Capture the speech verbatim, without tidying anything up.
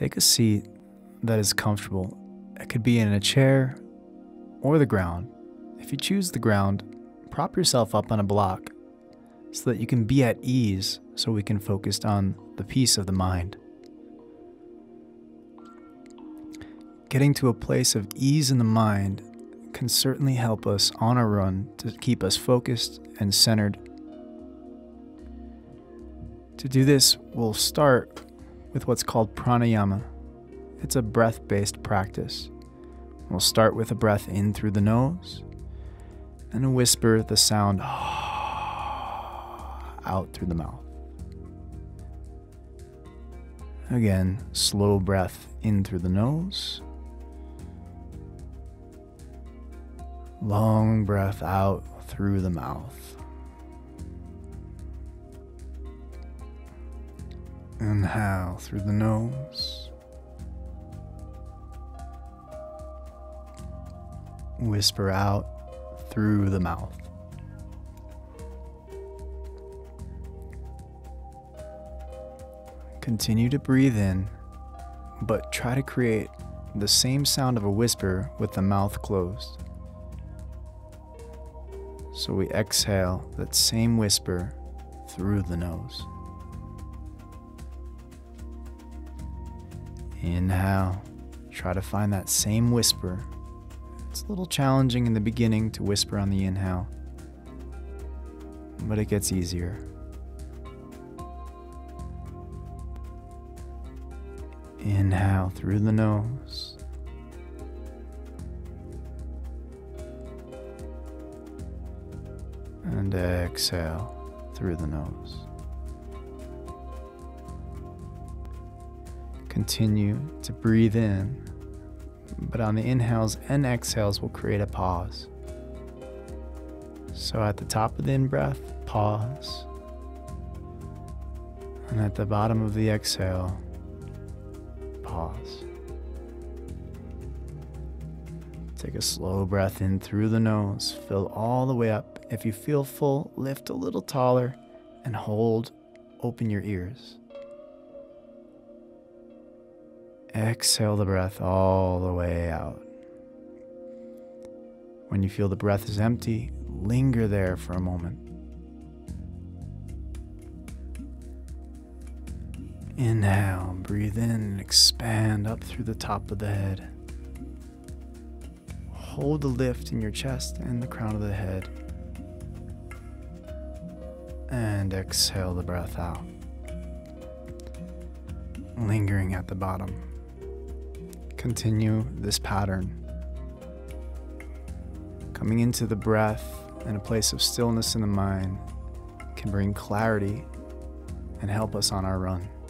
Take a seat that is comfortable. It could be in a chair or the ground. If you choose the ground, prop yourself up on a block so that you can be at ease, so we can focus on the peace of the mind. Getting to a place of ease in the mind can certainly help us on our run to keep us focused and centered. To do this, we'll start with what's called pranayama. It's a breath-based practice. We'll start with a breath in through the nose and whisper the sound out through the mouth. Again, slow breath in through the nose. Long breath out through the mouth. Inhale through the nose. Whisper out through the mouth. Continue to breathe in, but try to create the same sound of a whisper with the mouth closed. So we exhale that same whisper through the nose. Inhale, try to find that same whisper. It's a little challenging in the beginning to whisper on the inhale, but it gets easier. Inhale through the nose. And exhale through the nose. Continue to breathe in, but on the inhales and exhales, we'll create a pause. So at the top of the in-breath, pause. And at the bottom of the exhale, pause. Take a slow breath in through the nose. Fill all the way up. If you feel full, lift a little taller and hold. Open your ears. Exhale the breath all the way out. When you feel the breath is empty, linger there for a moment. Inhale, breathe in and expand up through the top of the head. Hold the lift in your chest and the crown of the head. And exhale the breath out. Lingering at the bottom. Continue this pattern. Coming into the breath and a place of stillness in the mind can bring clarity and help us on our run.